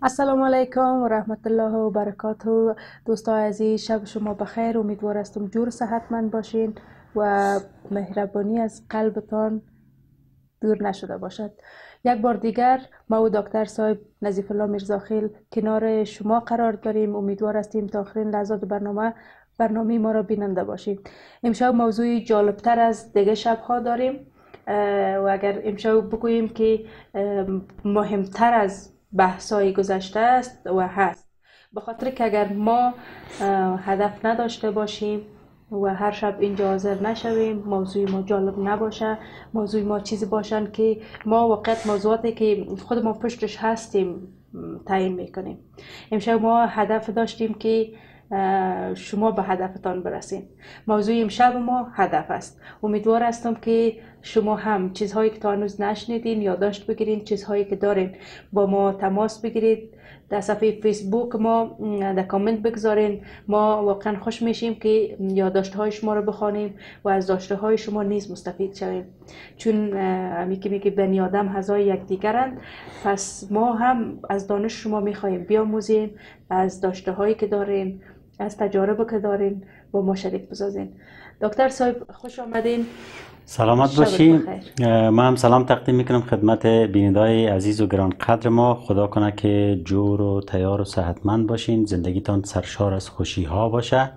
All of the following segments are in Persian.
السلام علیکم و رحمت الله و برکاته. دوستان عزیز، شب شما بخیر. امیدوار هستم جور صحتمند باشین و مهربانی از قلبتان دور نشده باشد. یک بار دیگر ما و داکتر صاحب نظیف الله میرزاخیل کنار شما قرار داریم. امیدوار هستیم تا آخرین لحظات برنامه ما را بیننده باشید. امشب موضوع جالبتر از دیگه شبها داریم و اگر امشب بگوییم که مهمتر از بحثای گذشته است و هست، به خاطر که اگر ما هدف نداشته باشیم و هر شب اینجا حاضر نشویم، موضوع ما جالب نباشه، موضوع ما چیزی باشن که ما واقعا موضوعاتی که خود ما پشتش هستیم تعیین میکنیم. امشب ما هدف داشتیم که شما به هدفتان برسید. موضوع امشب ما هدف است. امیدوار هستم که شما هم چیزهایی که تا هنوز نشنیدین یادداشت بگیرید، چیزهایی که دارین با ما تماس بگیرید، در صفحه فیسبوک ما در کامنت بگذارین. ما واقعا خوش میشیم که یادداشت‌های شما رو بخوانیم و از داشته‌های شما نیز مستفید شویم، چون میگه بنی آدم اعضای یکدیگرند. پس ما هم از دانش شما میخواهیم بیاموزیم، از داشته‌هایی که دارین، از تجارب که دارین با ما شریک بسازین. دکتر صاحب خوش آمدین. سلامت باشی. ما هم سلام تقدیم میکنم خدمت بینندگان عزیز و گرانقدر ما. خدا کنه که جور و تیار و صحتمند باشین، زندگیتان سرشار از خوشی ها باشه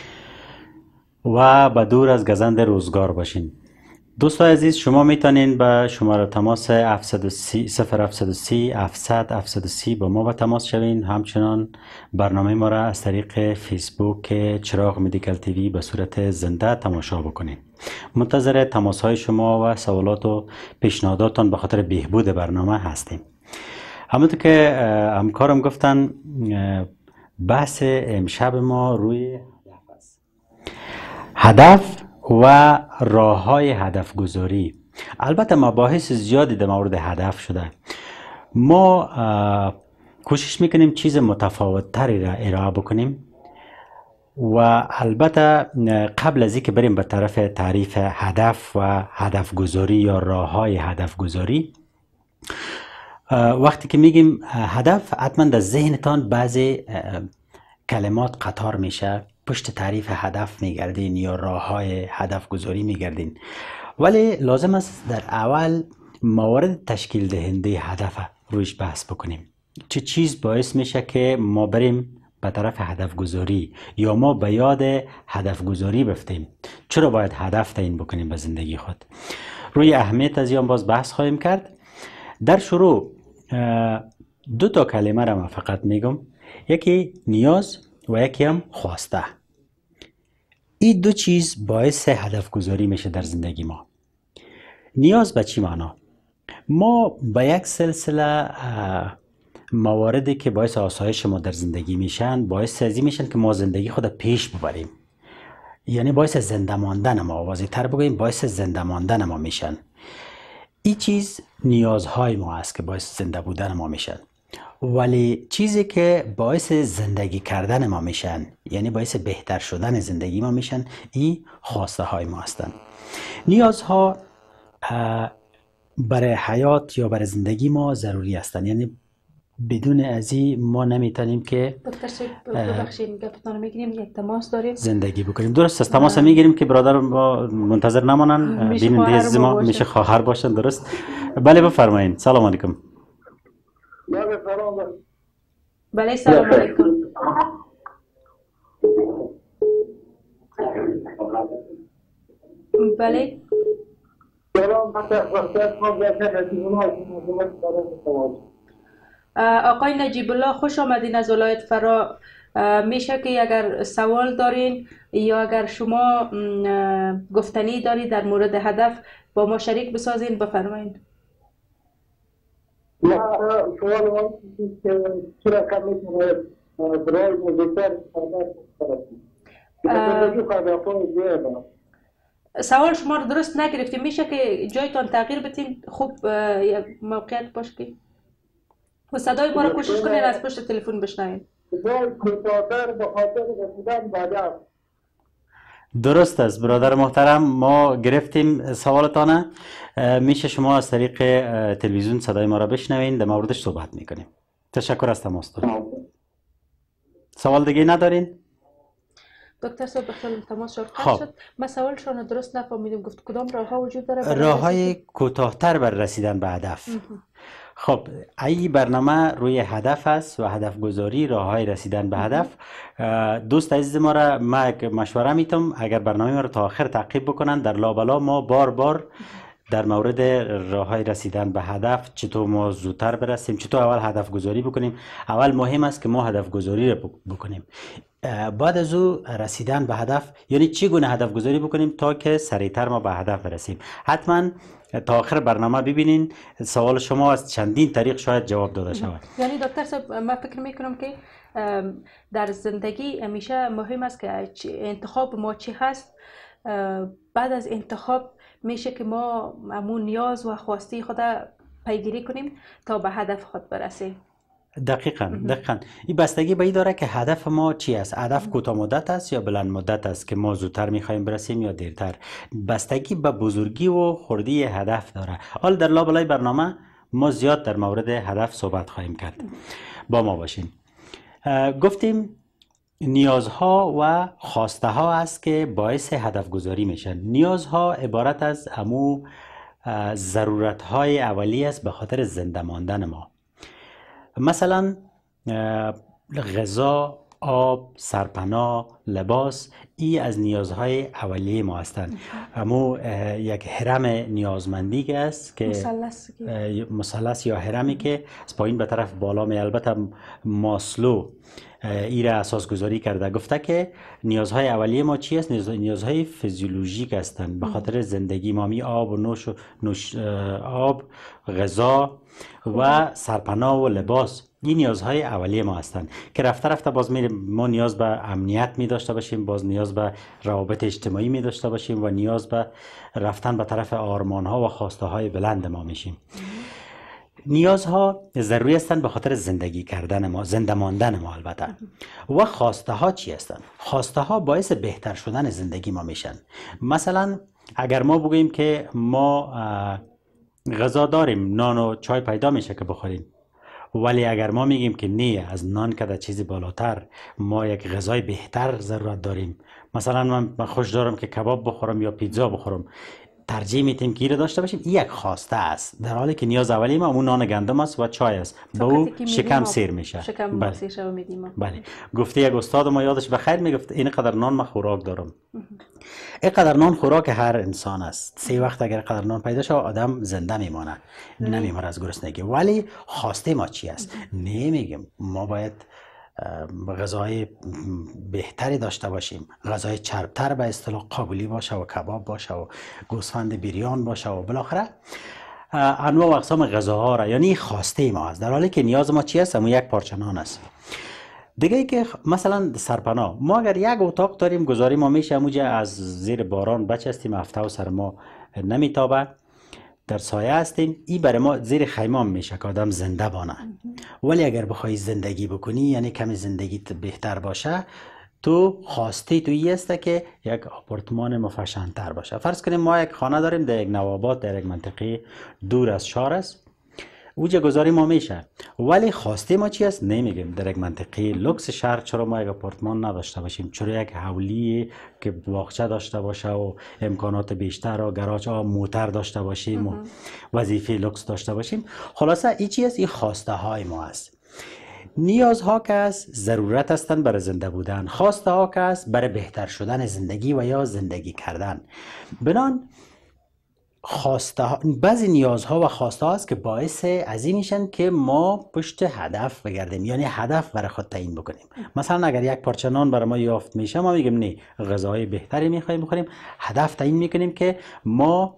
و به دور از گزند روزگار باشین. دوستان عزیز، شما میتونین به شماره تماس 0730 700 730 با ما به تماس شوین. همچنان برنامه ما را از طریق فیسبوک چراغ مدیکال تیوی به صورت زنده تماشا بکنین. منتظر تماس های شما و سوالات و پیشنهاداتتان به خاطر بهبود برنامه هستیم. همونطور که همکارم گفتن، بحث امشب ما روی هدف است. هدف و راه های هدف گذاری. البته مباحث زیادی در مورد هدف شده. ما کوشش میکنیم چیز متفاوت تری را ارائه بکنیم و البته قبل از اینکه بریم به طرف تعریف هدف و هدف گذاری یا راه های هدف گذاری، وقتی که میگیم هدف، حتما در ذهنتان بعضی کلمات قطار میشه. پشت تعریف هدف میگردین یا راه های هدف گذاری میگردین، ولی لازم است در اول موارد تشکیل دهنده هدف رویش بحث بکنیم. چه چیز باعث میشه که ما بریم به طرف هدف گذاری یا ما به یاد هدف گذاری بفتیم؟ چرا باید هدف تعیین بکنیم به زندگی خود؟ روی اهمیت از این باز بحث خواهیم کرد. در شروع دو تا کلمه را من فقط میگم، یکی نیاز و یکی هم خواسته. این دو چیز باعث هدف گذاری میشه در زندگی ما. نیاز به چی معنا؟ ما به یک سلسله مواردی که باعث آسایش ما در زندگی میشن، باعث ازی میشن که ما زندگی خود پیش ببریم، یعنی باعث زنده ماندن ما، واضح تر بگوییم باعث زنده ماندن ما میشن. این چیز نیازهای ما است که باعث زنده بودن ما میشن. ولی چیزی که باعث زندگی کردن ما میشن، یعنی باعث بهتر شدن زندگی ما میشن، این خواسته های ما هستن. نیازها برای حیات یا برای زندگی ما ضروری هستن، یعنی بدون ازی ما نمیتونیم که یک تماس داریم زندگی بکنیم. درست است، تماس میگیریم که برادر ما منتظر نمانن، بیننده عزیز ما میشه خواهر باشن. درست؟ بله بفرمایید. سلام علیکم. بله سلام علیکم. بله آقای نجیب الله، خوش آمدین از ولایت فرا. میشه که اگر سوال دارین یا اگر شما گفتنی دارید در مورد هدف با ما شریک بسازین، بفرمایید. سوال شما رو درست نگرفتیم. میشه که جایتان تغییر بتین؟ خوب یک موقعیت باشه که و صدای ما رو کوشش کنین از پشت تلفن بشنوین. درست است برادر محترم، ما گرفتیم سوالتانه. میشه شما از طریق تلویزیون صدای ما را بشنوین، در موردش صحبت میکنیم. تشکر از تماس. سوال دیگه ندارین؟ دکتر صاحب بخیر تماس قطع شد. من سوالشون درست نفهمیدم. گفت کدام راه ها وجود داره؟ راه های کوتاه‌تر بر رسیدن به هدف. خب این برنامه روی هدف است و هدف گذاری، راه های رسیدن به هدف. دوست عزیز ما را من مشوره میتم اگر برنامه ما رو تا آخر تعقیب بکنن، در لابلا ما بار بار در مورد راه های رسیدن به هدف، چطور ما زودتر برسیم، چطور اول هدف گذاری بکنیم. اول مهم است که ما هدف گذاری رو بکنیم، بعد از او رسیدن به هدف، یعنی چگونه هدف گذاری بکنیم تا که سریعتر ما به هدف برسیم. حتما تا آخر برنامه ببینین، سوال شما از چندین طریق شاید جواب داده شود. یعنی دکتر صاحب من فکر میکنم که در زندگی همیشه مهم است که انتخاب ما چی هست، بعد از انتخاب میشه که ما همون نیاز و خواسته خود پیگیری کنیم تا به هدف خود برسیم. دقیقاً. این بستگی به این داره که هدف ما چی است. هدف کوتاه مدت است یا بلند مدت است که ما زودتر میخوایم برسیم یا دیرتر. بستگی به بزرگی و خردی هدف داره. حال در لابلای برنامه ما زیاد در مورد هدف صحبت خواهیم کرد. با ما باشین. گفتیم نیازها و خواسته ها است که باعث هدف گذاری میشن. نیازها عبارت از همو ضرورت های اولیه است به خاطر زنده ماندن ما. مثلا غذا، آب، سرپناه، لباس، این از نیازهای اولیه ما هستند. همو یک هرم نیازمندی که است که مثلث یا هرمی که از پایین به طرف بالا می. البته ماسلو ای را اساس گذاری کرده، گفته که نیازهای اولیه ما چی است؟ نیازهای فیزیولوژیک هستند به خاطر زندگی ما. می آب و آب، غذا و سرپناه و لباس، این نیازهای اولیه ما هستند که رفته رفته باز ما نیاز به امنیت می داشته باشیم، باز نیاز به روابط اجتماعی می داشته باشیم و نیاز به رفتن به طرف آرمان ها و خواسته های بلند ما میشیم. نیازها ضروری هستند به خاطر زندگی کردن ما، زنده ماندن ما البته. و خواسته ها چی هستند؟ خواسته ها باعث بهتر شدن زندگی ما میشن. مثلا اگر ما بگوییم که ما غذا داریم، نان و چای پیدا میشه که بخوریم، ولی اگر ما میگیم که نه، از نان که چیزی بالاتر ما یک غذای بهتر ضرورت داریم، مثلا من خوش دارم که کباب بخورم یا پیتزا بخورم، ترجیح میدیم که این داشته باشیم، این یک خواسته است، در حالی که نیاز اولی ما اون نان گندم است و چای است، به او شکم سیر میشه. بله. گفته یک استاد ما یادش بخیر میگفت این قدر نان ما خوراک دارم. این قدر نان خوراک هر انسان است. 3 وقت اگر قدر نان پیدا شه آدم زنده میمانه، نمیمره از گرسنگی. ولی خواسته ما چی است؟ نمیگیم ما باید غذای بهتری داشته باشیم، غذای چربتر به اصطلاح قابلی باشه و کباب باشه و گوسفند بریان باشه و بالاخره انواع و اقسام غذاها را، یعنی خواسته ما است، در حالی که نیاز ما چی است؟ همون یک پارچه نان است. دیگه ای که مثلا سرپناه، ما اگر یک اتاق داریم گذاری ما میشه همونجا از زیر باران بچستیم، هفته و سر ما نمیتابه، در سایه هستیم، این برای ما زیر خیمه میشه که آدم زنده بانه. ولی اگر بخوای زندگی بکنی، یعنی کمی زندگیت بهتر باشه، تو خواسته تویی است که یک آپارتمان مفشن‌تر باشه. فرض کنیم ما یک خانه داریم در یک نوآباد، در یک منطقه دور از شهر است، اوجا گذاری ما میشه، ولی خواسته ما چی است؟ نمیگیم. در یک منطقه لوکس شهر چرا ما یک آپارتمان نداشته باشیم؟ چرا یک حولی که باغچه داشته باشه و امکانات بیشتر و گراج و موتر داشته باشیم و وظیفه لوکس داشته باشیم؟ خلاصه این چی است؟ این خواسته های ما است. نیازها که است ضرورت هستند برای زنده بودن، خواسته ها که است برای بهتر شدن زندگی و یا زندگی کردن. بنان خواسته ها، بعضی نیازها و خواسته هاست که باعث ازی میشن که ما پشت هدف بگردیم، یعنی هدف برای خود تعیین بکنیم. مثلا اگر یک پارچه نان برای ما یافت میشه، ما میگیم نه، غذای بهتری میخوایم بخوریم، هدف تعیین میکنیم که ما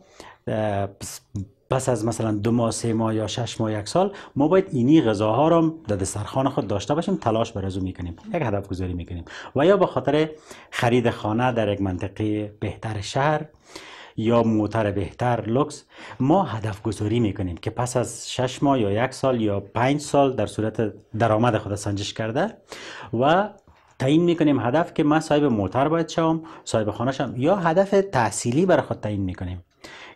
پس از مثلا 2 ماه 3 ماه یا 6 ماه 1 سال ما باید اینی غذاها رو در دسترخوان خود داشته باشیم، تلاش بر از اون میکنیم، یک هدف گذاری میکنیم. و یا به خاطر خرید خانه در یک منطقه بهتر شهر یا موتر بهتر لوکس، ما هدف گذاری میکنیم که پس از 6 ماه یا 1 سال یا 5 سال در صورت درآمد خود سنجش کرده و تعیین میکنیم هدف که من صاحب موتر باید شوم، صاحب خانه شوم، یا هدف تحصیلی برای خود تعیین میکنیم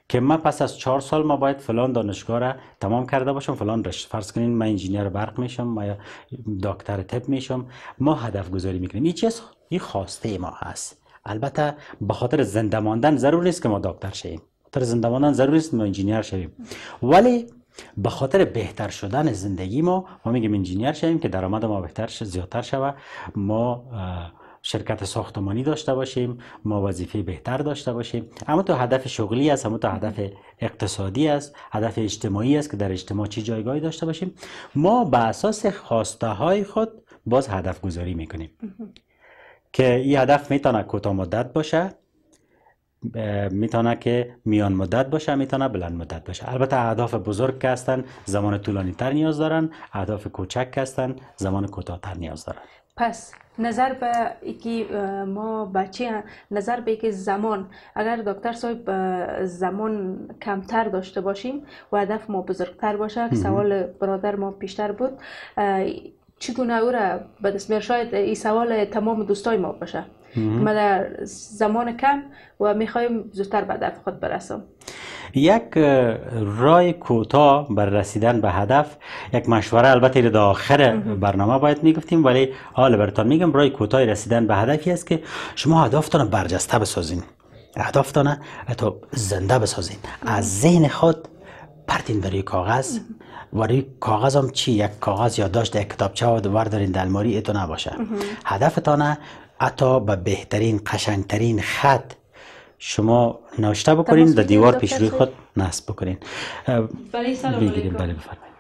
که من پس از 4 سال ما باید فلان دانشگاه را تمام کرده باشم، فلان رشته، فرض کنین من انجینیر برق میشم، ما داکتر طب میشم. ما هدف گذاری میکنیم. این چیز این خواسته ما هست. البته به خاطر زنده ماندن ضرور نیست که ما دکتر شویم، خاطر زنده ماندن ضرور نیست ما انجینیر شویم، ولی به خاطر بهتر شدن زندگی ما میگیم انجینیر شویم که درآمد ما بهتر زیادتر شود، ما شرکت ساختمانی داشته باشیم، ما وظیفه بهتر داشته باشیم. اما تو هدف شغلی است، اما تو هدف اقتصادی است، هدف اجتماعی است که در اجتماع چی جایگاهی داشته باشیم. ما به اساس خواسته های خود باز هدف گذاری میکنیم که این هدف میتونه کوتاه مدت باشه، میتونه که میان مدت باشه، میتونه بلند مدت باشه. البته اهداف بزرگ که هستن زمان طولانی تر نیاز دارن، اهداف کوچک که هستن زمان کوتاه تر نیاز دارن. پس نظر به اینکه ما بچه، نظر به اینکه زمان، اگر دکتر صاحب زمان کمتر داشته باشیم و هدف ما بزرگتر باشه، که سوال برادر ما پیشتر بود، چگونه او را به دست میاره؟ شاید این سوال تمام دوستای ما باشه. ما در زمان کم و میخوایم زودتر به هدف خود برسیم. یک راه کوتاه بر رسیدن به هدف، یک مشوره، البته در آخر برنامه باید میگفتیم، ولی حالا براتون میگم راه کوتاه رسیدن به هدفی است که شما هدفتان برجسته بسازین، هدفتان تو زنده بسازین، از ذهن خود پرتین در کاغذ و روی کاغذ هم چی؟ یک کاغذ یادداشت، یک کتابچه و وردارین در الماری اتو نباشه. هدفتان حتی به بهترین قشنگترین خط شما نوشته بکنین، در دیوار پیش روی خود نصب بکنین. بله، سلام علیکم. بله بفرمایید.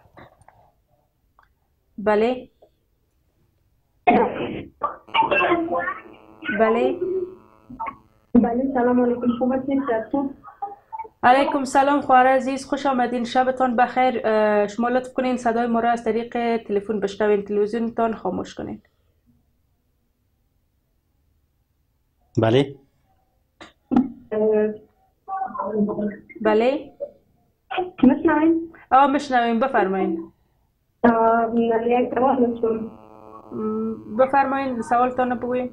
بله بله بله سلام علیکم. خوب هستید؟ علیکم سلام خواهر عزیز، خوش آمدین، شبتان بخیر. شما لطف کنین صدای ما را از طریق تلفن بشنوین، تلویزیونتان خاموش کنین. بله بله میشنوین؟ میشنویم، بفرمایین. یک سوال داشتم. بفرمایین، سوالتان بگویین.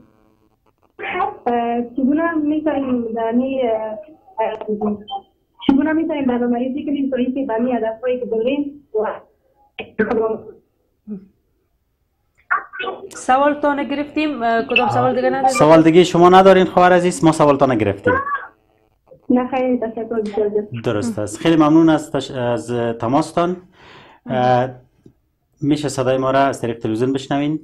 چگونه میتونیم برنامه‌ریزی کنیم تا اینکه به این هدف‌هایی که داریم سوالتان گرفتیم. کدام سوال دیگه ندارید؟ سوال دیگه شما ندارین خواهر عزیز؟ ما سوالتان گرفتیم. نه خیلی تشکر. درست است. خیلی ممنون از تماستان. میشه صدای ما را از طریق تلویزیون بشنوین؟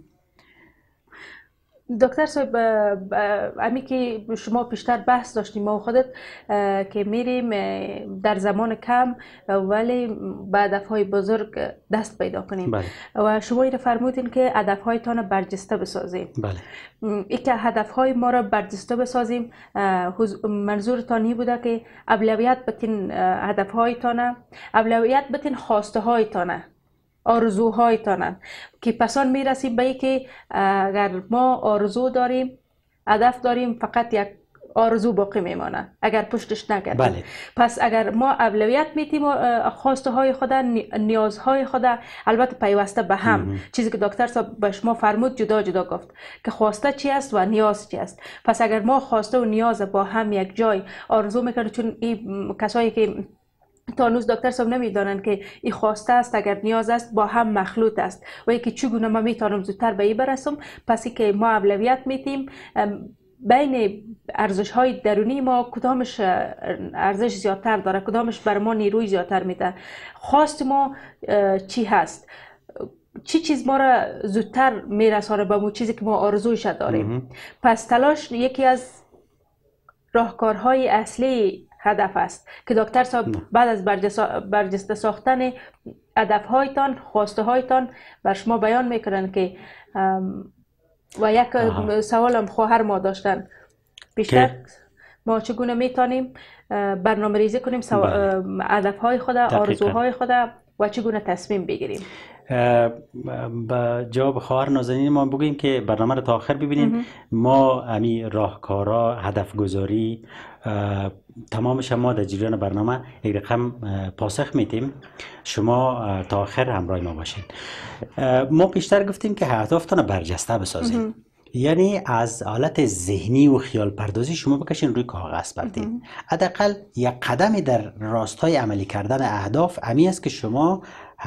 دکتر صاحب، امی که شما پیشتر بحث داشتیم ما خودت که میریم در زمان کم ولی به هدفهای بزرگ دست پیدا کنیم. بله. و شما این فرمودین که هدفهایتان برجسته بسازیم. بله. این که هدفهای ما را برجسته بسازیم، منظورتان این بوده که اولویت بتین هدفهایتان، اولویت بتین خواسته هایتان، آرزوهایتان، که پسان میرسیم به اینکه اگر ما آرزو داریم، هدف داریم، فقط یک آرزو باقی میمانه اگر پشتش نکردیم. بله. پس اگر ما اولویت میتیم خواسته های خود، نیازهای خود، البته پیوسته به هم، چیزی که دکتر صاحب به شما فرمود جدا جدا گفت که خواسته چی است و نیاز چی است. پس اگر ما خواسته و نیاز با هم یک جای آرزو میکنیم، چون این کسایی که تا هنوز دکتر صاحب نمیدانند که این خواسته است اگر نیاز است با هم مخلوط است و یکی چگونه ما میتونم زودتر به این برسم. پس ای که ما اولویت میتیم بین ارزش های درونی ما کدامش ارزش زیادتر داره، کدامش بر ما نیروی زیادتر میده، خواست ما چی هست، چی چیز ما را زودتر میرسانه به اون چیزی که ما آرزویش داریم. پس تلاش یکی از راهکارهای اصلی هدف است که دکتر صاحب بعد از برجسته ساختن هدفهایتان، خواسته هایتان بر شما بیان میکنن که و یک سوالم خواهر ما داشتن بیشتر ما چگونه میتونیم برنامه ریزی کنیم هدفهای خود، آرزوهای خود و چگونه تصمیم بگیریم. با جواب خواهر نازنین ما بگوییم که برنامه رو تا آخر ببینیم. ما امی راهکارا، هدف گذاری، تمامش ما در جریان برنامه یک رقم پاسخ میتیم. شما تا آخر همراه ما باشین. ما پیشتر گفتیم که هدفتان برجسته بسازیم. یعنی از حالت ذهنی و خیال پردازی شما بکشین روی کاغذ بردین. حداقل یک قدمی در راستای عملی کردن اهداف امی است که شما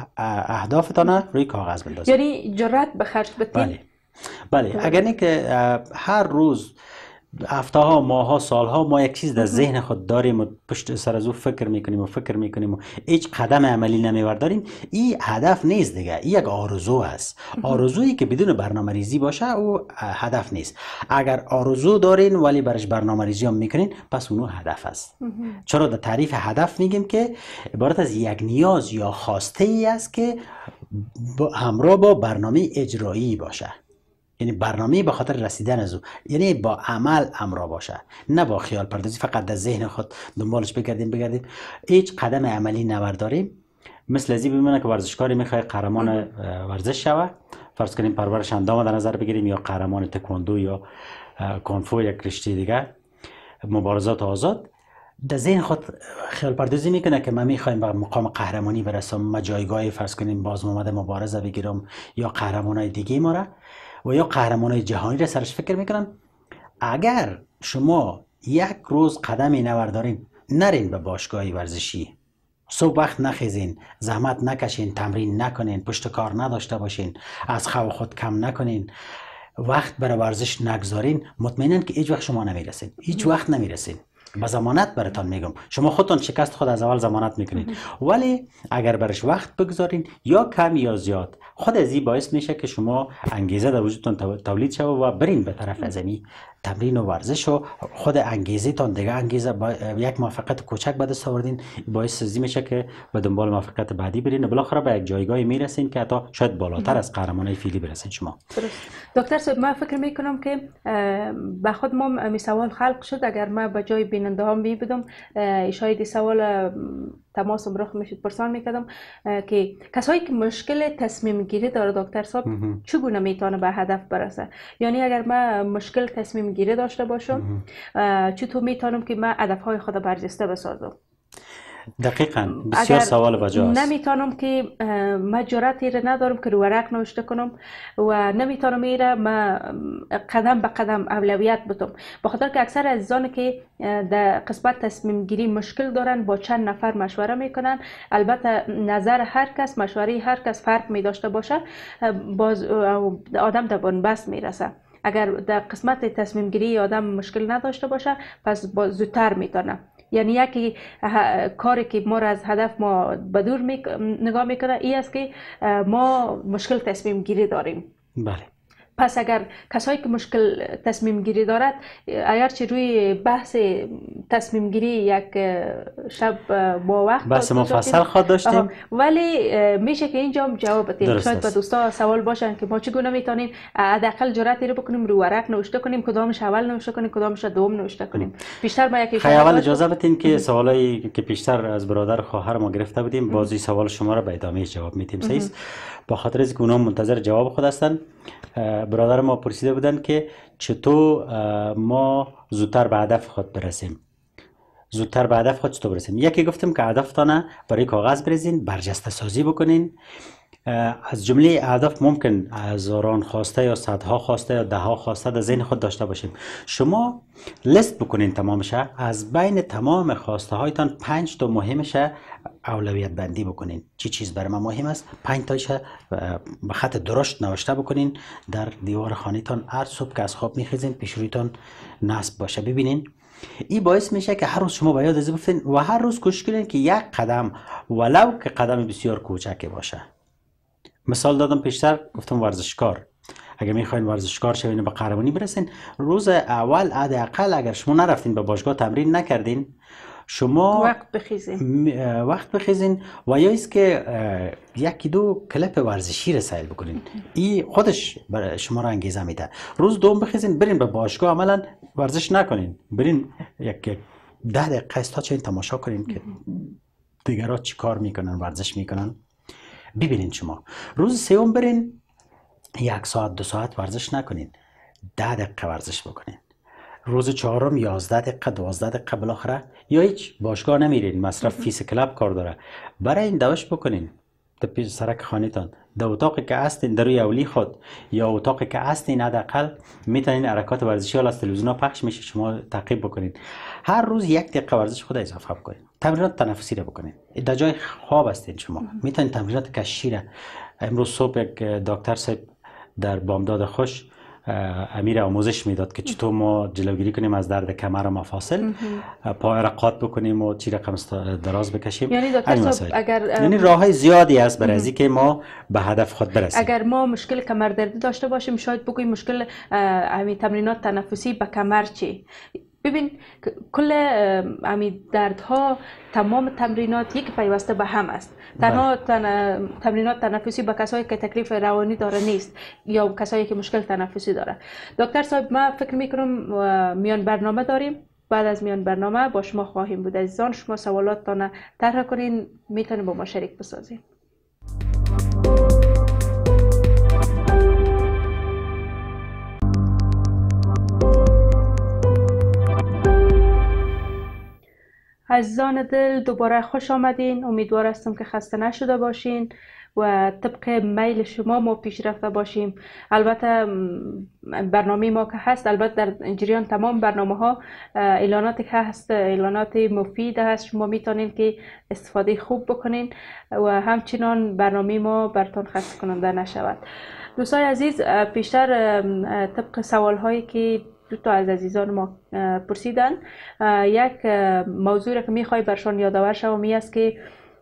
اهدافتان روی کاغذ بندازید. یعنی جرأت به خرج بدین. بله اگر نه که هر روز هفته ها، ماه ها، سال ها ما یک چیز در ذهن خود داریم و پشت سر از او فکر میکنیم و هیچ قدم عملی نمیورداریم، این هدف نیست دیگه، این یک آرزو است. آرزویی که بدون برنامه ریزی باشه او هدف نیست. اگر آرزو دارین ولی برش برنامه ریزی هم میکنین پس اونو هدف است. چرا در تعریف هدف میگیم که عبارت از یک نیاز یا خواسته ای است که همراه با برنامه اجرایی باشه. یعنی برنامه به خاطر رسیدن از او، یعنی با عمل همراه باشه، نه با خیال پردازی فقط در ذهن خود دنبالش بگردیم هیچ قدم عملی نبرداریم. مثل ازی بمونه که ورزشکاری میخواد قهرمان ورزش شوه، فرض کنیم پرورش اندام در نظر بگیریم، یا قهرمان تکواندو یا کونفو یک رشته دیگه مبارزات آزاد، در ذهن خود خیال پردازی میکنه که من میخوایم به مقام قهرمانی برسم، ما جایگاه فرض کنیم باز اومده مبارزه بگیرم یا قهرمانای دیگه ما را و یا قهرمانای جهانی را سرش فکر میکنم. اگر شما یک روز قدمی نوردارین، نرین به باشگاه ورزشی، صبح وقت نخیزین، زحمت نکشین، تمرین نکنین، پشت کار نداشته باشین، از خو خود کم نکنین، وقت برای ورزش نگذارین، مطمئناً که هیچ وقت شما نمیرسین، هیچ وقت نمیرسین. با ضمانت براتون میگم، شما خودتون شکست خود از اول ضمانت میکنین، ولی اگر برش وقت بگذارین یا کم یا زیاد، خود از این باعث میشه که شما انگیزه در وجودتون تولید شود و برین به طرف از این تمرین و ورزش و خود انگیزه تان دیگه انگیزه یک موفقیت کوچک به دست آوردین باعث از میشه که به دنبال موفقیت بعدی برین و بالاخره به یک جایگاهی میرسین که حتی شاید بالاتر از قهرمانای فعلی برسین شما. دکتر صاحب، من فکر میکنم که به خود ما می سوال خلق شد، اگر ما به جای بیننده ها می بدم شاید سوال تماس امروز میشد پرسان میکردم که کسایی که مشکل تصمیم گیری داره دکتر صاحب چگونه میتونه به هدف برسه؟ یعنی اگر من مشکل تصمیم گیری داشته باشم چطور میتونم که من هدفهای خود برجسته بسازم؟ دقیقاً بسیار سوال بجاست. نمیتونم که من جرأتی را ندارم که رو ورق نوشته کنم و نمیتونم ایره من قدم به قدم اولویت بدم، بخاطر که اکثر عزیزانی که در قسمت تصمیم گیری مشکل دارن با چند نفر مشوره میکنن. البته نظر هر کس، مشوره هر کس فرق می داشته باشه، باز آدم در بنبست میرسه. اگر در قسمت تصمیم گیری آدم مشکل نداشته باشه پس زودتر میتونه. یعنی یکی کاری که ما را از هدف ما به دور نگاه میکنه این است که ما مشکل تصمیم گیری داریم. بله. پس اگر کسایی که مشکل تصمیم گیری دارد، اگرچه روی بحث تصمیم گیری یک شب با وقت بحث مفصل خواهد داشتیم، ولی میشه که اینجا جواب بدیم. شاید به دوستا سوال باشن که ما چگونه میتونیم حداقل جرأتی رو بکنیم رو ورق نوشته کنیم، کدامش اول نوشته کنیم، کدامش دوم نوشته کنیم. بیشتر ما یک اول اجازه بدین که سوالایی که پیشتر از برادر خواهر ما گرفته بودیم بازی سوال شما را به ادامه جواب میدیم. صحیح؟ با خاطر از که اونها منتظر جواب خود هستن. برادر ما پرسیده بودن که چطور ما زودتر به هدف خود برسیم. زودتر به هدف خود چطور برسیم؟ یکی گفتم که هدفتان برای کاغذ بریزین، برجسته سازی بکنین. از جمله اهداف ممکن هزاران خواسته یا صدها خواسته یا دهها خواسته در ذهن خود داشته باشیم. شما لیست بکنین تمامش، از بین تمام خواسته هایتان 5 تا مهمش اولویت بندی بکنین. چی چیز برای من مهم است؟ 5 تایش به خط درشت نوشته بکنین در دیوار خانه‌تان. هر صبح که از خواب میخیزین پیش رویتان نصب باشه. ببینین این باعث میشه که هر روز شما به یاد از بفتین و هر روز کوشش کنین که یک قدم ولو که قدم بسیار کوچک باشه. مثال دادم پیشتر، گفتم ورزشکار اگر میخواین ورزشکار شوین و به قهرمانی برسین، روز اول حداقل اگر شما نرفتین به باشگاه تمرین نکردین، شما وقت بخیزین و یا ایست که یکی دو کلپ ورزشی رسایل بکنین. این خودش برای شما را انگیزه میده. روز دوم بخیزین برین به باشگاه عملا ورزش نکنین، برین یک 10 دقیقه استاد تماشا کنین که دیگرها چی کار میکنن، ورزش میکنن، ببینین. شما روز سوم برین 1 ساعت 2 ساعت ورزش نکنین، 10 دقیقه ورزش بکنین. روز چهارم 11 دقیقه 12 دقیقه بالاخره یا هیچ باشگاه نمیرین، مصرف فیس کلاب کار داره، برای این دوش بکنین در پیش سرک خانه‌تان در اتاقی که هستین در روی اولی خود یا اتاقی که هستین حداقل میتونین حرکات ورزشی از تلویزیون ها پخش میشه شما تعقیب بکنید. هر روز 1 دقیقه ورزش خود اضافه بکنید. تمرینات تنفسی رو بکنید. در جای خواب هستین شما میتونین تمرینات کششی را. امروز صبح یک داکتر صاحب در بامداد خوش امیر آموزش میداد که چطور ما جلوگیری کنیم از درد کمر و مفاصل، پای را قات بکنیم و چی رقم دراز بکشیم. یعنی دکتر صاحب اگر یعنی راههای زیادی است برای از اینکه ما به هدف خود برسیم. اگر ما مشکل کمر دردی داشته باشیم شاید بگوییم مشکل همین تمرینات تنفسی به کمر چی؟ ببین کل همین دردها تمام تمرینات یک پیوسته به هم است. تنها تمرینات تنفسی به کسایی که تکلیف روانی داره نیست یا کسایی که مشکل تنفسی داره. دکتر صاحب ما فکر میکنم میان برنامه داریم. بعد از میان برنامه با شما خواهیم بود. عزیزان شما سوالاتتان طرح کنین، میتونید با ما شریک بسازین. عزیزان دل دوباره خوش آمدین. امیدوار هستم که خسته نشده باشین و طبق میل شما ما پیش رفته باشیم. البته برنامه ما که هست، البته در جریان تمام برنامه ها اعلاناتی که هست اعلانات مفید هست، شما میتونین که استفاده خوب بکنین و همچنان برنامه ما براتون خسته کننده نشود. دوستای عزیز، پیشتر طبق سوال هایی که دو تا از عزیزان ما پرسیدن، یک موضوع را که میخوای برشان یادآور شوم است که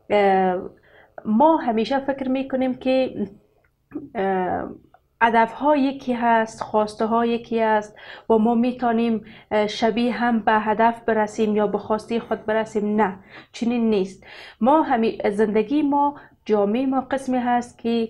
ما همیشه فکر میکنیم که هدف ها یکی هست، خواسته ها یکی هست و ما میتونیم شبیه هم به هدف برسیم یا به خواسته خود برسیم. نه، چنین نیست. ما زندگی ما، جامعه ما قسمی هست که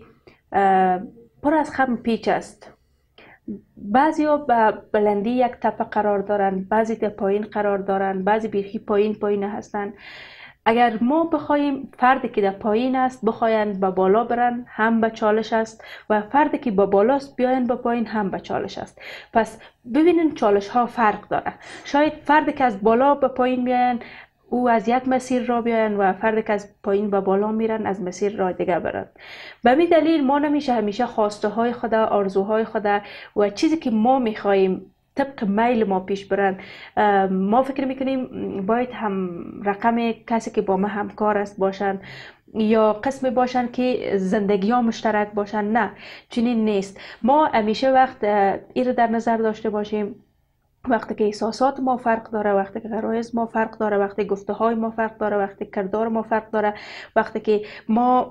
پر از خم پیچ است. بعضی ها به بلندی یک تپه قرار دارن، بعضی در پایین قرار دارن، بعضی بیخی پایین هستن. اگر ما بخوایم فردی که در پایین است بخواین به بالا برن، هم به چالش است و فردی که به بالاست بیاین به پایین، هم به چالش است. پس ببینین چالش ها فرق داره. شاید فردی که از بالا به پایین میاین او از یک مسیر را بیاین و فردی که از پایین به بالا میرن از مسیر را دیگه برن. به همین دلیل ما نمیشه همیشه خواسته های خود، آرزوهای خود و چیزی که ما میخوایم طبق میل ما پیش برن. ما فکر میکنیم باید هم رقم کسی که با ما همکار است باشن یا قسمی باشن که زندگی ها مشترک باشن. نه، چنین نیست. ما همیشه وقت این در نظر داشته باشیم وقتی که احساسات ما فرق داره، وقتی که غرایز ما فرق داره، وقتی گفته های ما فرق داره، وقتی کردار ما فرق داره، وقتی که ما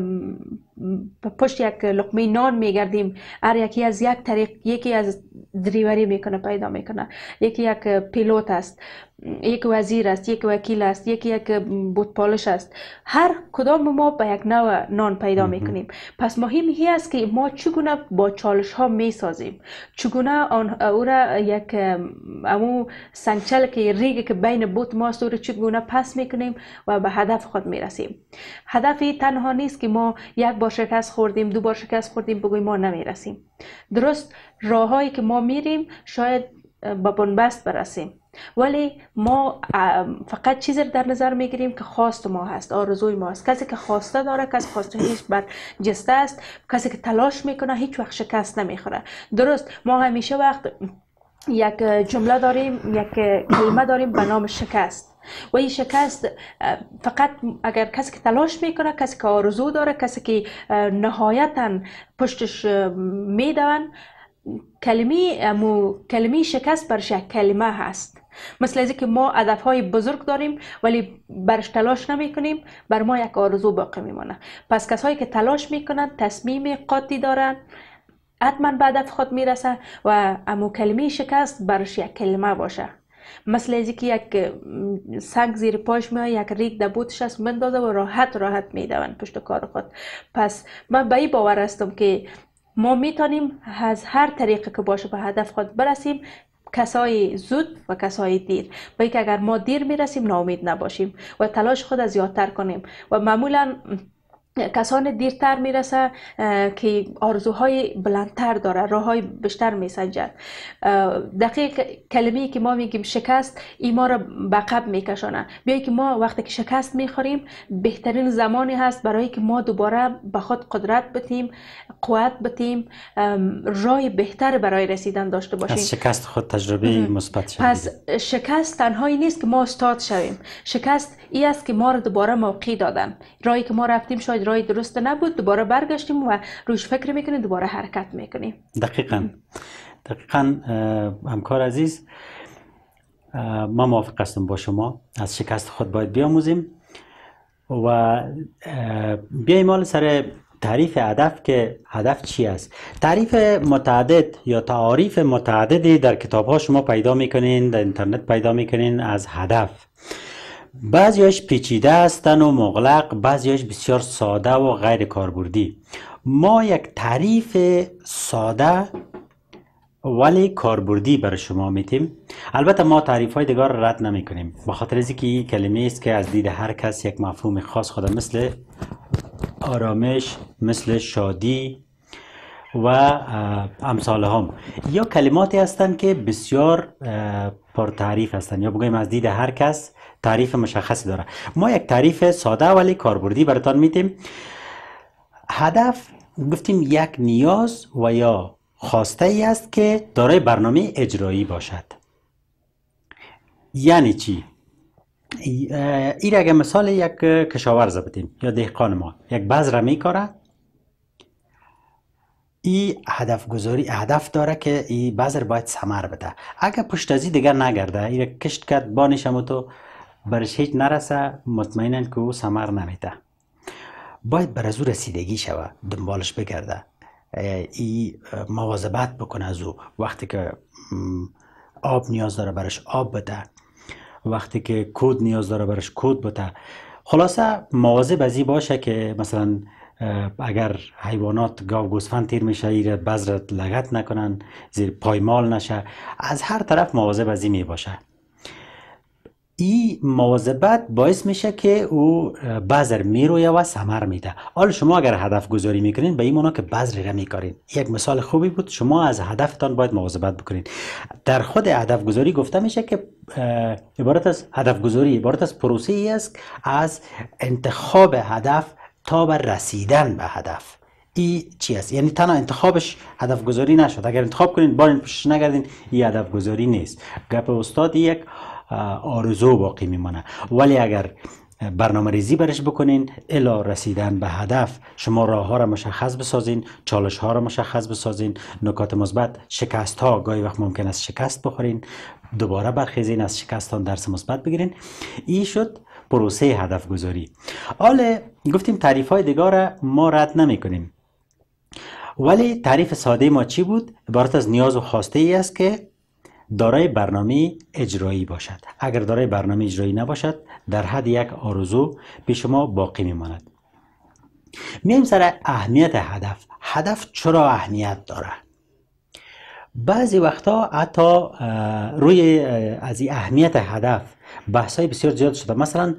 پشت یک لقمه نان میگردیم، هر یکی از یک طریق، یکی از دریوری میکنه پیدا میکنه، یکی یک پیلوت است، یک وزیر است، یک وکیل است، یک بوتپالش است. هر کدام ما به یک نوع نان پیدا میکنیم. پس مهم هی است که ما چگونه با چالش ها میسازیم، چگونه او را یک امو سنگچل که ریگ که بین بوت ماست او را چگونه پس میکنیم و به هدف خود میرسیم. هدفی تنها نیست که ما یک بار شکست خوردیم، دو بار شکست خوردیم بگوییم ما نمیرسیم. درست راههایی که ما میریم شاید به بنبست برسیم، ولی ما فقط چیزی در نظر میگیریم که خواست ما هست، آرزوی ما هست. کسی که خواسته داره، کسی خواسته هیچ بر جسته است، کسی که تلاش میکنه هیچ وقت شکست نمیخوره. درست ما همیشه وقت یک جمله داریم، یک کلمه داریم به نام شکست و این شکست فقط اگر کسی که تلاش میکنه، کسی که آرزو داره، کسی که نهایتا پشتش میدون، کلمه شکست برش یک کلمه هست. مثل از که ما هدفهای بزرگ داریم ولی برش تلاش نمی کنیم، بر ما یک آرزو باقی میمانه. پس کسایی که تلاش میکنن، تصمیم قاطع دارن، حتما به هدف خود میرسه و امو کلمه شکست برش یک کلمه باشه. مثل از که یک سنگ زیر پاش میاد، یک ریگ در بوتش است مندازه و راحت میدون پشت کار خود. پس من به این باور هستم که ما میتونیم از هر طریقی که باشه به هدف خود برسیم، کسای زود و کسای دیر. با اینکه اگر ما دیر میرسیم ناامید نباشیم و تلاش خود از زیادتر کنیم و معمولا کسان دیرتر میرسه که آرزوهای بلندتر داره، راههای بیشتر میسنجد. دقیق کلمه‌ای که ما میگیم شکست، این ما را به عقب میکشانه. بیایی که ما وقتی که شکست میخوریم بهترین زمانی هست برای که ما دوباره به خود قدرت بتیم، قوت بتیم، راه بهتر برای رسیدن داشته باشیم. از شکست خود تجربه مثبت شویم. پس شکست تنهایی نیست که ما استاد شویم. شکست این است که ما را دوباره موقع دادن. راهی که ما رفتیم شاید راه درست نبود، دوباره برگشتیم و روش فکر میکنیم، دوباره حرکت میکنیم. دقیقاً همکار عزیز، ما موافق هستم با شما. از شکست خود باید بیاموزیم و بیاییم حالا سر تعریف هدف، که هدف چی است. تعریف متعدد یا تعاریف متعددی در کتاب ها شما پیدا میکنین، در اینترنت پیدا میکنین از هدف. بعضیش پیچیده هستن و مغلق، بعضیش بسیار ساده و غیر کاربردی. ما یک تعریف ساده ولی کاربردی برای شما میتیم. البته ما تعریف های دیگر را رد نمی کنیم، به خاطر از اینکه این کلمه است که از دید هر کس یک مفهوم خاص خود، مثل آرامش، مثل شادی و امثال هم، یا کلماتی هستند که بسیار پرتعریف هستند، یا بگویم از دید هر کس تعریف مشخصی داره. ما یک تعریف ساده ولی کاربردی براتان میتیم. هدف گفتیم یک نیاز و یا خواسته ای است که دارای برنامه اجرایی باشد. یعنی چی؟ این اگه مثال یک کشاورز بدیم یا دهقان ما یک بذر میکاره، این هدف داره که این بذر باید ثمر بده. اگه پشت ازی دیگر نگرده، این کشت کرد بانش هم تو برش هیچ نرسه، مطمئنن که او ثمر نمیده. باید بر از او رسیدگی شوه، دنبالش بگرده، ای مواظبت بکنه از او. وقتی که آب نیاز داره برش آب بده، وقتی که کود نیاز داره برش کود بده. خلاصه مواظب از این باشه که مثلا اگر حیوانات گاو گوسفند تیر میشه، این بذرت لگت نکنن، زیر پایمال نشه، از هر طرف مواظب از این می باشه. این مواظبت باعث میشه که او بذر میرویه و ثمر میده. حالا شما اگر هدف گذاری میکنین به این معنی که بذر را میکارین. یک مثال خوبی بود. شما از هدفتان باید مواظبت بکنین. در خود هدف گذاری گفته میشه که عبارت از هدف گذاری عبارت از پروسه ای است از انتخاب هدف تا بر رسیدن به هدف. این چی است؟ یعنی تنها انتخابش هدف گذاری نشد. اگر انتخاب کنین بارین پشت نگردین، این هدف گذاری نیست. گپ استاد یک آرزو باقی میمانه. ولی اگر برنامه ریزی برش بکنین الی رسیدن به هدف، شما راه ها را مشخص بسازین، چالش ها را مشخص بسازین، نکات مثبت، شکست ها، گاهی وقت ممکن است شکست بخورین، دوباره برخیزین، از شکستان درس مثبت بگیرین. این شد پروسه هدف گذاری. حالا گفتیم تعریف های دیگر را ما رد نمی کنیم، ولی تعریف ساده ما چی بود؟ عبارت از نیاز و خواسته ای است که دارای برنامه اجرایی باشد. اگر دارای برنامه اجرایی نباشد، در حد یک آرزو به شما باقی میماند. میایم سر اهمیت هدف. هدف چرا اهمیت داره؟ بعضی وقتا حتی روی از این اهمیت هدف بحثای بسیار زیاد شده. مثلا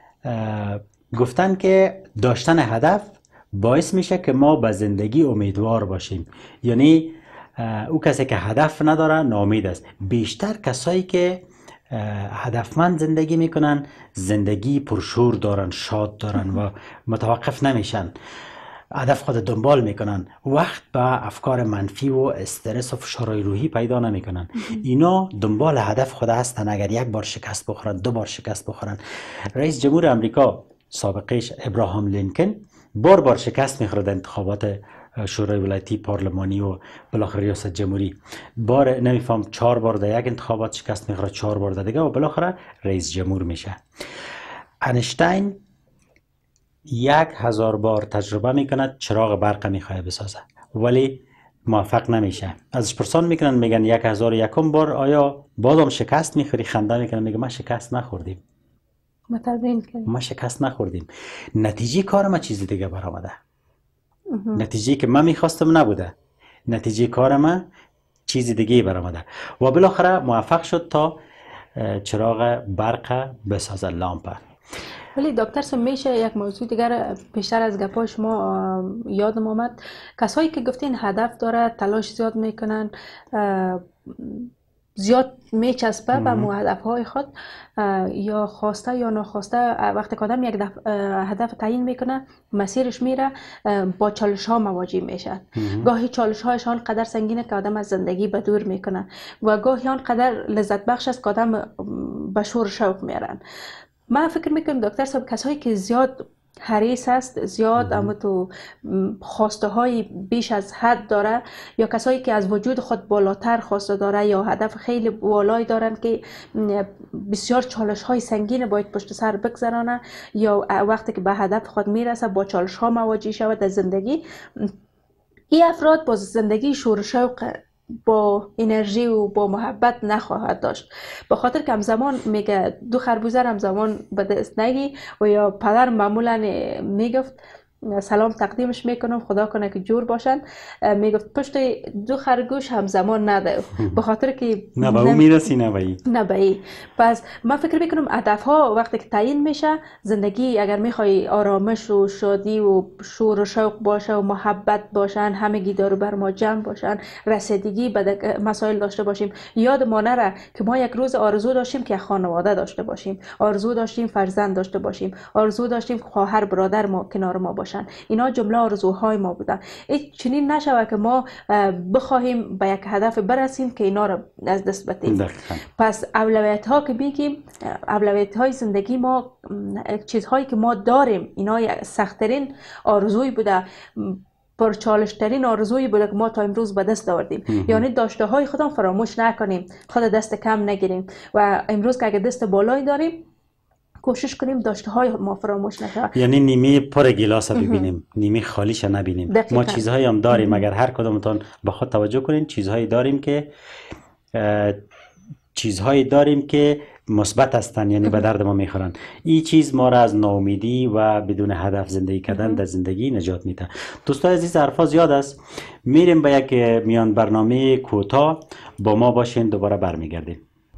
گفتن که داشتن هدف باعث میشه که ما به زندگی امیدوار باشیم. یعنی او کسی که هدف نداره ناامید است. بیشتر کسایی که هدفمند زندگی میکنن زندگی پرشور دارن، شاد دارن و متوقف نمیشن، هدف خود دنبال میکنن، وقت به افکار منفی و استرس و فشارهای روحی پیدا نمیکنن. اینا دنبال هدف خود هستن. اگر یک بار شکست بخورن، دو بار شکست بخورن. رئیس جمهور امریکا سابقش ابراهام لینکن بار شکست میخورد انتخابات شورای ولایتی، پارلمانی و بالاخره ریاست جمهوری. بار نمیفهم 4 بار در یک انتخابات شکست میخوره، 4 بار در دیگه و بالاخره رئیس جمهور میشه. اینشتین 1000 بار تجربه میکنه چراغ برق میخواد بسازه ولی موفق نمیشه. ازش پرسان میکنن، میگن 1001 بار آیا بازم شکست میخوری؟ خنده میکنه، میگه ما شکست نخوردیم. ما شکست نخوردیم. نتیجه کار ما چیز دیگه برآمده. نتیجه که من میخواستم نبوده، نتیجه کار من چیز دیگه برآمده و بالاخره موفق شد تا چراغ برق بسازه، لامپ. ولی دکتر میشه یک موضوع دیگر بیشتر از گپای شما یادم آمد، کسایی که گفتین هدف داره تلاش زیاد میکنن، زیاد میچسبه به هدفهای خود، یا خواسته یا ناخواسته وقتی که آدم یک هدف تعیین میکنه مسیرش میره با چالش ها مواجه میشه. گاهی چالش هایش آنقدر سنگینه که آدم از زندگی به دور میکنه و گاهی آنقدر لذت بخش است که آدم به شور شوق میرن. من فکر میکنم دکتر صاحب کسایی که زیاد حریص است، زیاد اما تو خواسته های بیش از حد داره، یا کسایی که از وجود خود بالاتر خواسته داره یا هدف خیلی بالایی دارن که بسیار چالش های سنگین باید پشت سر بگذرانه، یا وقتی که به هدف خود میرسه با چالش ها مواجه شود در زندگی، این افراد با زندگی شور و شوق با انرژی و با محبت نخواهد داشت، به خاطر که همزمان میگه دو خربوزه همزمان به دست نگی، و یا پدر معمولا میگفت سلام تقدیمش میکنم خدا کنه که جور باشن، میگفت پشت دو خرگوش همزمان نده، به خاطر که نه به اون میرسی نه به ای. پس من فکر میکنم هدف ها وقتی که تعیین میشه، زندگی اگر میخوای آرامش و شادی و شور و شوق باشه و محبت باشن، همگی دور بر ما جمع باشن، رسیدگی به مسائل داشته باشیم. یاد ما نره که ما یک روز آرزو داشتیم که خانواده داشته باشیم، آرزو داشتیم فرزند داشته باشیم، آرزو داشتیم خواهر برادر ما کنار ما باشن. اینا جمله آرزوهای ما بودن. چنین نشود که ما بخواهیم به یک هدف برسیم که اینا رو از دست بدیم. پس اولویت ها که میگیم، اولویت های زندگی ما، چیزهایی که ما داریم، اینا سخت‌ترین آرزوی بوده، پرچالش ترین آرزویی بوده که ما تا امروز به دست آوردیم. یعنی داشته های خودم فراموش نکنیم، خود دست کم نگیریم، و امروز که اگه دست بالایی داریم کوشش کنیم داشته های ما فراموش نشه. یعنی نیمه پر گلاس ببینیم، نیمه خالیش نبینیم. دقیقا. ما چیزهایی هم داریم، اگر هر کدومتون به خود توجه کنین، چیزهایی داریم که مثبت هستن، یعنی به درد ما میخورن. این چیز ما را از ناامیدی و بدون هدف زندگی کردن در زندگی نجات میده. دوستان عزیز، حرفا زیاد است، میریم به یک میان برنامه کوتاه، با ما باشین، دوباره برمیگردیم.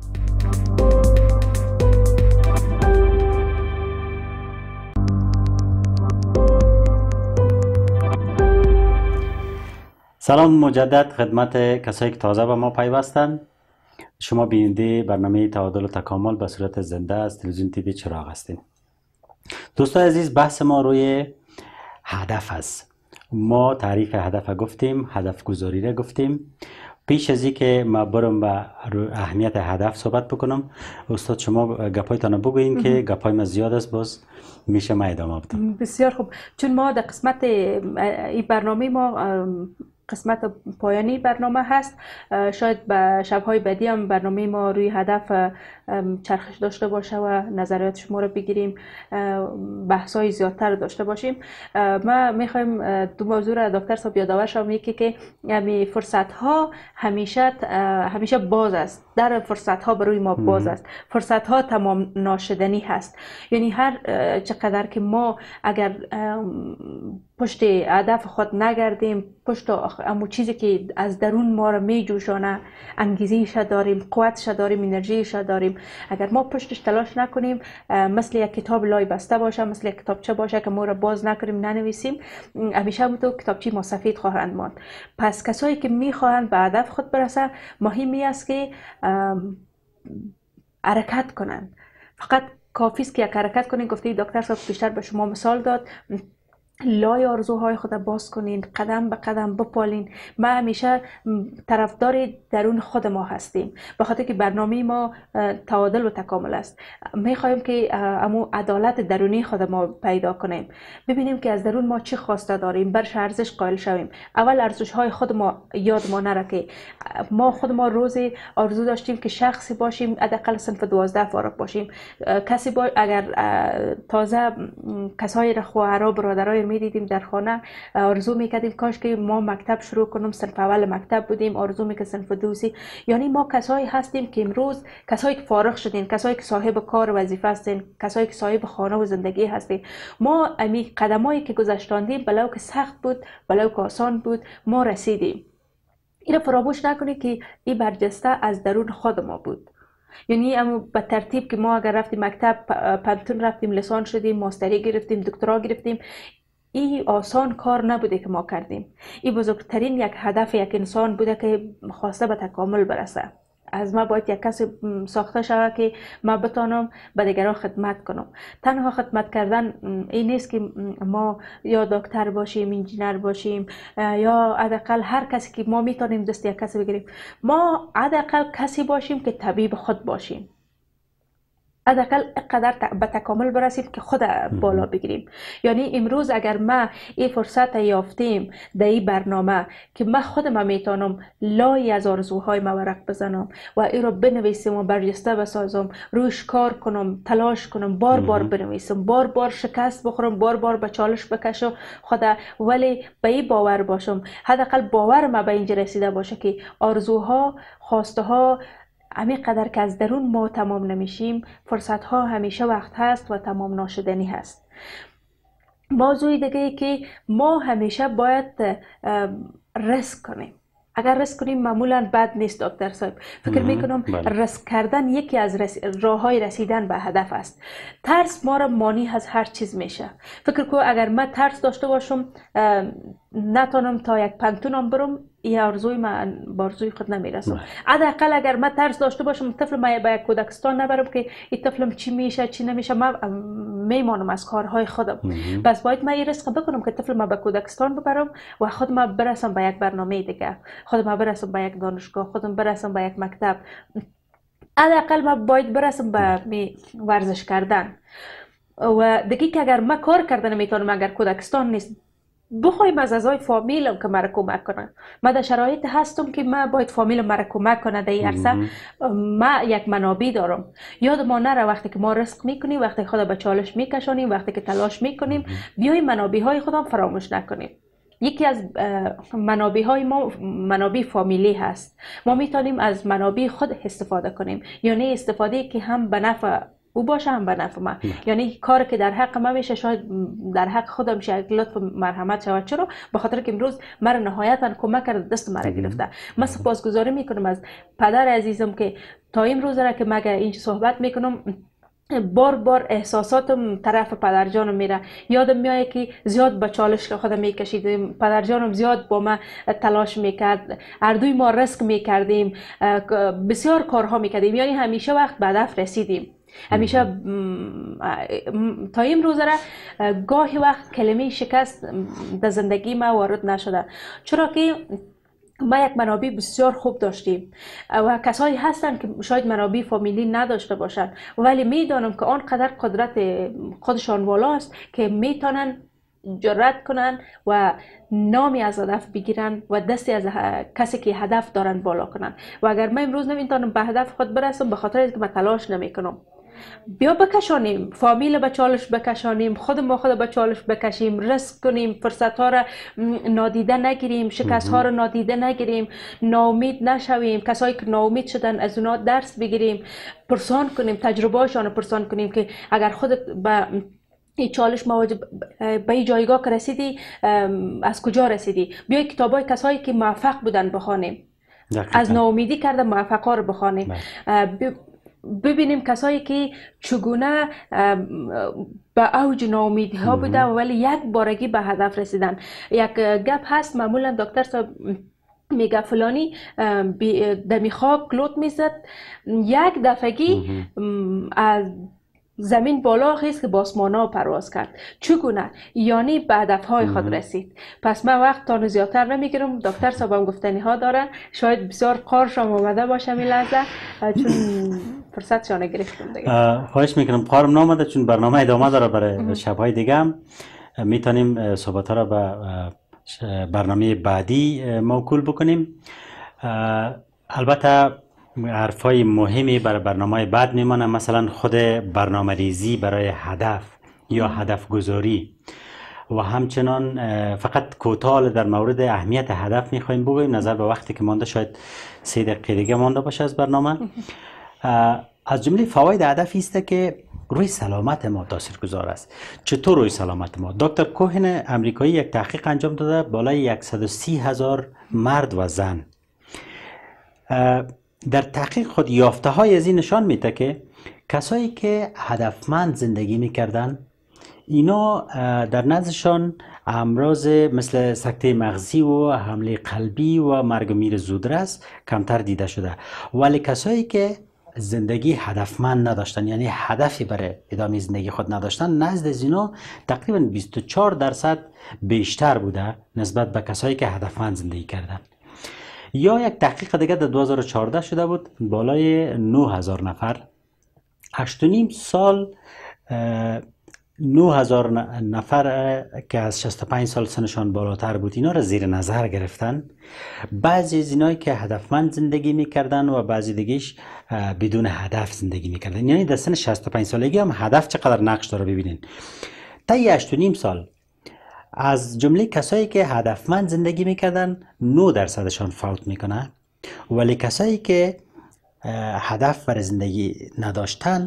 سلام مجدد خدمت کسایی که تازه به ما پیوستند. شما بیننده برنامه تعادل و تکامل به صورت زنده از تلویزیون تیوی چراغ هستین. دوستان عزیز، بحث ما روی هدف است. ما تعریف هدف گفتیم، هدف گذاری را گفتیم. پیش از اینکه ما برم به اهمیت هدف صحبت بکنم، استاد شما گپایتان بگوین که گپای ما زیاد است، باز میشه ما ادامه بدم. بسیار خوب. چون ما در قسمت این برنامه ما قسمت پایانی برنامه هست، شاید به شبهای بعدی هم برنامه ما روی هدف چرخش داشته باشه و نظریات شما رو بگیریم، بحث‌های زیادتر داشته باشیم. ما میخوایم دو موضوع را دکتر صاحب یادآور شوم. یکی که یعنی فرصت‌ها همیشه باز است، در فرصت‌ها برای ما باز است، فرصت‌ها تمام ناشدنی هست. یعنی هر چقدر که ما اگر پشت هدف خود نگردیم، پشت امو چیزی که از درون ما رو می جوشانه، انگیزیش داریم، قوتش داریم، انرژیش داریم، اگر ما پشتش تلاش نکنیم، مثل یک کتاب لای بسته باشه، مثل یک کتابچه باشه که ما رو باز نکنیم، ننویسیم، همیشه همون تو کتابچه ما سفید خواهند ماند. پس کسایی که میخواهند به هدف خود برسه، مهمی است که حرکت کنند. فقط کافی است که یک حرکت کنین. گفته دکتر صاحب بیشتر به شما مثال داد، لای آرزوهای خود باز کنین، قدم به قدم بپالین. ما همیشه طرفدار درون خود ما هستیم، به خاطر که برنامه ما تعادل و تکامل است. میخوایم که امو عدالت درونی خود ما پیدا کنیم، ببینیم که از درون ما چی خواسته داریم، برش ارزش قائل شویم. اول ارزش های خود ما یاد ما نره که ما خود ما روزی آرزو داشتیم که شخصی باشیم حداقل صنف 12 فارغ باشیم. کسی اگر تازه کسای خواهرها برادرای میدیدیم در خانه، آرزو میکردیم کاش که ما مکتب شروع کنیم، صنف اول مکتب بودیم، آرزو میکردیم صنف دوسی. یعنی ما کسایی هستیم که امروز کسایی که فارغ شدین، کسایی که صاحب کار و وظیفه هستین، کسایی که صاحب خانه و زندگی هستین. ما امی قدمایی که گذاشتاندیم، بلو که سخت بود بلو که آسان بود، ما رسیدیم. اینو فراموش نکنید که این برجسته از درون خود ما بود. یعنی اما به ترتیب که ما اگر رفتیم مکتب پنتون رفتیم لیسانس شدیم ماستری گرفتیم دکترا گرفتیم، این آسان کار نبوده که ما کردیم. این بزرگترین یک هدف یک انسان بوده که خواسته به تکامل برسه. از ما باید یک کسی ساخته شود که ما بتانم به دیگران خدمت کنم. تنها خدمت کردن این نیست که ما یا دکتر باشیم، انجینر باشیم، یا حداقل هر کسی که ما میتونیم دست یک کسی بگیریم. ما حداقل کسی باشیم که طبیب خود باشیم. حداقل اینقدر به تکامل برسیم که خود بالا بگیریم. یعنی امروز اگر ما این فرصت یافتیم در این برنامه که من خودم میتونم لای از آرزوهای ما ورق بزنم و این رو بنویسم و برجسته بسازم، روش کار کنم، تلاش کنم، بار بار بنویسم، بار بار شکست بخورم، بار بار به چالش بکشم خدا، ولی به این باور باشم. حداقل باور ما به اینجا رسیده باشه که آرزوها، خواسته ها همین قدر که از درون ما تمام نمیشیم، فرصت ها همیشه وقت هست و تمام ناشدنی هست. موضوع دیگه ای که ما همیشه باید رسک کنیم. اگر رسک کنیم معمولا بد نیست دکتر صاحب. فکر میکنم رسک کردن یکی از راه های رسیدن به هدف است. ترس ما را مانی از هر چیز میشه. فکر کنم اگر من ترس داشته باشم نتونم تا یک پنتونم برم، این آرزوی من با آرزوی خود نمیرسم. حداقل اگر من ترس داشته باشم طفل ما به یک کودکستان نبرم که این طفلم چی میشه چی نمیشه، من میمانم از کارهای خودم. بس باید من این رسک بکنم که طفل ما به کودکستان ببرم و خودم برسم به یک برنامه دیگه، خودم برسم به یک دانشگاه، خودم برسم به یک مکتب. حداقل من باید برسم به ورزش کردن. و دیگه که اگر من کار کردن میتونم، اگر کودکستان نیست بخوایم از اعضای فامیلم که مرا کمک کنن. من در شرایط هستم که من باید فامیل مرا کمک کنه. در این عرصه ما یک منابع دارم. یاد ما نره وقتی که ما رزق میکنیم، وقتی خود به چالش میکشانیم، وقتی که تلاش میکنیم، بیایم منابع های خودم فراموش نکنیم. یکی از منابع های ما منابع فامیلی هست. ما میتونیم از منابع خود استفاده کنیم، یعنی استفاده که هم به نفع او باشه هم به نفع من. یعنی کار که در حق من میشه شاید در حق خودم میشه لطف مرحمت شود. چرا؟ به خاطر که امروز مرا نهایتا کمک کرده، دست مرا گرفته. من سپاسگزاری میکنم از پدر عزیزم که تا امروز را که مگه این صحبت میکنم بار بار احساساتم طرف پدرجانم میره. یادم میاد که زیاد به چالش خودم میکشیدم، پدرجانم زیاد با من تلاش میکرد، هر دوی ما رزق میکردیم، بسیار کارها میکردیم، یعنی همیشه وقت به هدف رسیدیم. همیشه تا امروز را گاهی وقت کلمه شکست در زندگی ما وارد نشده، چرا که ما یک منابع بسیار خوب داشتیم و کسایی هستند که شاید منابع فامیلی نداشته باشند، ولی میدانم که آنقدر قدرت خودشان والا است که میتونن جرأت کنن و نامی از هدف بگیرن و دستی از کسی که هدف دارن بالا کنن. و اگر من امروز نمیتونم به هدف خود برسم به خاطر اینکه من تلاش نمیکنم، بیا بکشانیم، فامیل به چالش بکشانیم، خود با خود به چالش بکشیم، رزق کنیم، فرصت ها را نادیده نگیریم، شکست ها را نادیده نگیریم، ناامید نشویم. کسایی که ناامید شدن از اونا درس بگیریم، پرسان کنیم، تجربه هاشون پرسان کنیم که اگر خودت به این چالش مواجه به این جایگاه که رسیدی از کجا رسیدی، بیای کتابای کسایی که موفق بودن بخوانیم، از ناامیدی کردن موفق ها رو بخوانیم، ببینیم کسایی که چگونه به اوج ناامیدی ها بودن ولی یک بارگی به هدف رسیدن. یک گپ هست معمولا دکتر صاحب میگه فلانی دمی خواب کلوت میزد، یک دفعگی از زمین بالا خیست که باسمانا پرواز کرد. چگونه؟ یعنی به هدفهای خود رسید. پس من وقت تا زیادتر نمیگیرم. دکتر صاحبم گفتنی ها داره، شاید بسیار قارشم آمده باشم این لحظه چون فرصت شانه گرفتم دیگه. خواهش میکنم قارم نامده چون برنامه ادامه داره برای شبهای دیگه هم میتونیم صحبت ها را به برنامه بعدی موکول بکنیم. البته حرفای مهمی برای برنامه بعد میمانه، مثلا خود برنامه ریزی برای هدف یا هدف گذاری و همچنان فقط کوتاه در مورد اهمیت هدف میخوایم بگوییم. نظر به وقتی که مانده شاید 3 دقیقه دیگه مانده باشه از برنامه. از جمله فواید هدف است که روی سلامت ما تاثیرگذار است. چطور روی سلامت ما؟ دکتر کوهن امریکایی یک تحقیق انجام داده بالای 130,000 مرد و زن. در تحقیق خود یافته های از این نشان میده که کسایی که هدفمند زندگی میکردن اینا در نزدشان امراض مثل سکته مغزی و حمله قلبی و مرگ و میر زودرس کمتر دیده شده. ولی کسایی که زندگی هدفمند نداشتن، یعنی هدفی برای ادامه زندگی خود نداشتن، نزد از اینا تقریبا 24% بیشتر بوده نسبت به کسایی که هدفمند زندگی کردن. یا یک تحقیق دیگه در 2014 شده بود، بالای 9000 نفر 8.5 سال 9000 نفر که از 65 سال سنشان بالاتر بود اینا را زیر نظر گرفتن. بعضی از اینایی که هدفمند زندگی میکردن و بعضی دیگهش بدون هدف زندگی میکردن، یعنی در سن 65 سالگی هم هدف چقدر نقش داره ببینین. طی 8.5 سال از جمله کسایی که هدفمند زندگی میکردن 9%شان فوت میکنه، ولی کسایی که هدف برای زندگی نداشتن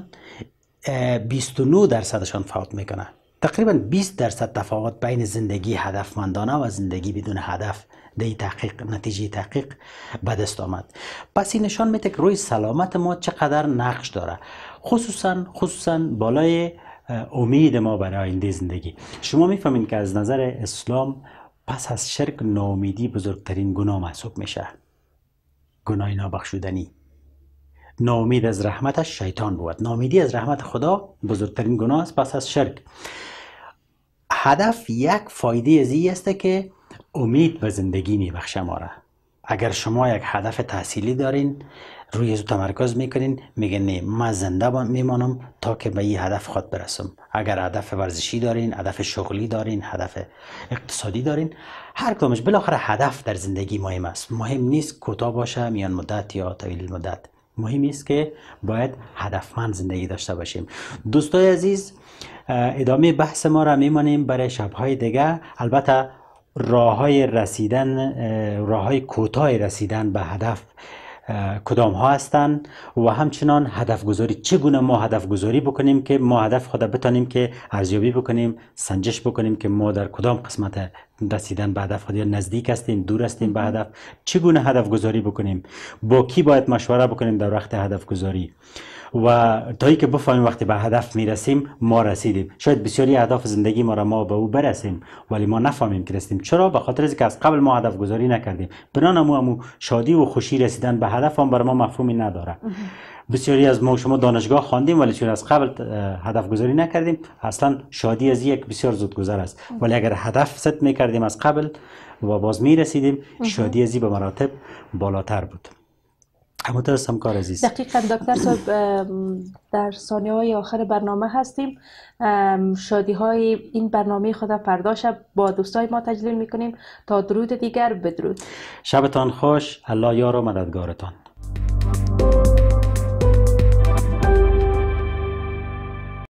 29%شان فوت میکنه. تقریبا 20% تفاوت بین زندگی هدفمندانه و زندگی بدون هدف در تحقیق، نتیجه تحقیق به دست آمد. پس این نشان میده که روی سلامت ما چقدر نقش داره، خصوصا بالای امید ما برای آینده زندگی. شما میفهمین که از نظر اسلام پس از شرک ناامیدی بزرگترین گناه محسوب میشه، گناه نابخشودنی. ناامید از رحمتش شیطان بود، ناامیدی از رحمت خدا بزرگترین گناه است پس از شرک. هدف یک فایده از این است که امید به زندگی میبخشه ما را. اگر شما یک هدف تحصیلی دارین، روی از تمرکز میکنین، میگن نه من زنده میمانم تا که به این هدف خود برسم. اگر هدف ورزشی دارین، هدف شغلی دارین، هدف اقتصادی دارین، هر کدامش بالاخره هدف در زندگی مهم است. مهم نیست کوتاه باشه، میان مدت یا طویل مدت. مهم است که باید هدفمند زندگی داشته باشیم. دوستای عزیز، ادامه بحث ما را میمانیم برای شبهای دیگه. البته راههای کوتاه رسیدن به هدف کدام ها هستند و همچنان هدف گذاری، چگونه ما هدف گذاری بکنیم که ما هدف خود بتانیم که ارزیابی بکنیم، سنجش بکنیم که ما در کدام قسمت رسیدن به هدف خود، یا نزدیک هستیم، دور هستیم به هدف. چگونه هدف گذاری بکنیم، با کی باید مشوره بکنیم در وقت هدف گذاری، و تا که بفهمیم وقتی به هدف میرسیم ما رسیدیم. شاید بسیاری اهداف زندگی ما به او برسیم ولی ما نفهمیم که رسیدیم. چرا؟ به خاطر اینکه از قبل ما هدف گذاری نکردیم. بنابراین شادی و خوشی رسیدن به هدف هم برای ما مفهومی نداره. بسیاری از ما شما دانشگاه خواندیم ولی چون از قبل هدف گذاری نکردیم، اصلا شادی از یک بسیار زود گذر است. ولی اگر هدف ست میکردیم از قبل و باز میرسیدیم، شادی از به مراتب بالاتر بود. متاسفم کار عزیز. دقیقاً دکتر صاحب، در ثانیه‌های آخر برنامه هستیم. شادی‌های این برنامه خدا فردا شب با دوستای ما تجلیل می‌کنیم. تا درود دیگر، بدرود. شبتان خوش. الله یار و مددگارتان.